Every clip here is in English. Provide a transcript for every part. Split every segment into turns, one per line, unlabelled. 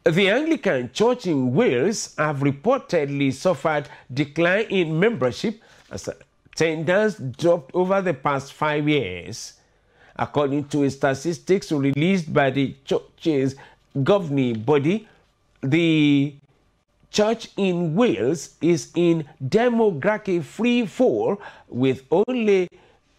The Anglican Church in Wales have reportedly suffered decline in membership as attendance dropped over the past 5 years. According to statistics released by the church's governing body, the church in Wales is in demographic free fall, with only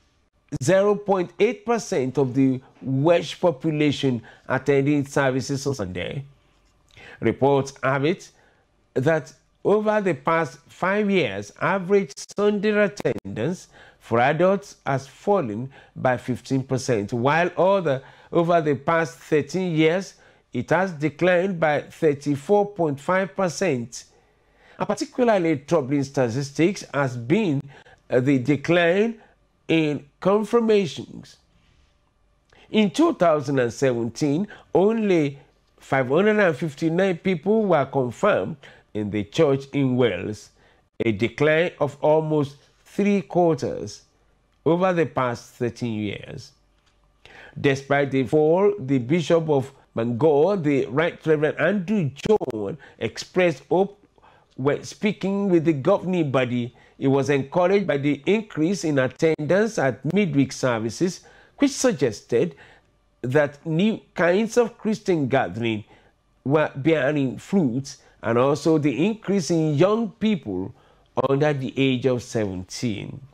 0.8% of the Welsh population attending services on Sunday. Reports have it that over the past 5 years, average Sunday attendance for adults has fallen by 15%, while over the past 13 years, it has declined by 34.5%. A particularly troubling statistic has been the decline in confirmations. In 2017, only 559 people were confirmed in the church in Wales, a decline of almost 3/4 over the past 13 years. Despite the fall, the Bishop of Bangor, the Right Reverend Andrew John, expressed hope when speaking with the governing body. He was encouraged by the increase in attendance at midweek services, which suggested that new kinds of Christian gathering were bearing fruits, and also the increase in young people under the age of 17.